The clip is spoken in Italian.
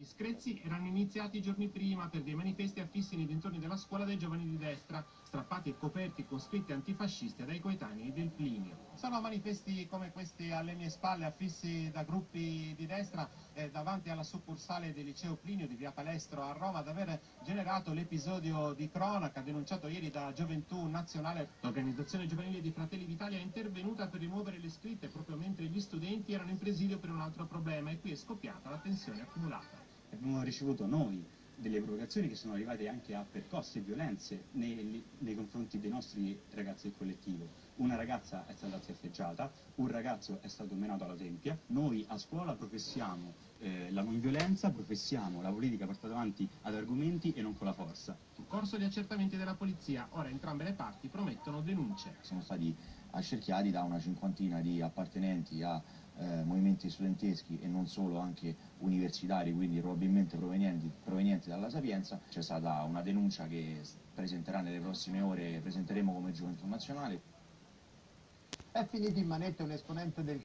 Gli screzi erano iniziati giorni prima per dei manifesti affissi nei dintorni della scuola dei giovani di destra, strappati e coperti con scritte antifasciste dai coetanei del Plinio. Sono manifesti come questi alle mie spalle, affissi da gruppi di destra davanti alla succursale del liceo Plinio di via Palestro a Roma, ad aver generato l'episodio di cronaca denunciato ieri da Gioventù Nazionale. L'organizzazione giovanile di Fratelli d'Italia è intervenuta per rimuovere le scritte proprio mentre gli studenti erano in presidio per un altro problema e qui è scoppiata la tensione accumulata. Abbiamo ricevuto noi delle provocazioni che sono arrivate anche a percosse e violenze nei confronti dei nostri ragazzi del collettivo. Una ragazza è stata schiaffeggiata, un ragazzo è stato menato alla tempia. Noi a scuola professiamo la non violenza, professiamo la politica portata avanti ad argomenti e non con la forza. In corso di accertamenti della polizia, ora entrambe le parti promettono denunce. Sono stati accerchiati da una cinquantina di appartenenti a movimenti studenteschi e non solo, anche universitari, quindi probabilmente provenienti dalla Sapienza. C'è stata una denuncia che presenterà nelle prossime ore, presenteremo come Gioventù Nazionale. È finito in manette un esponente del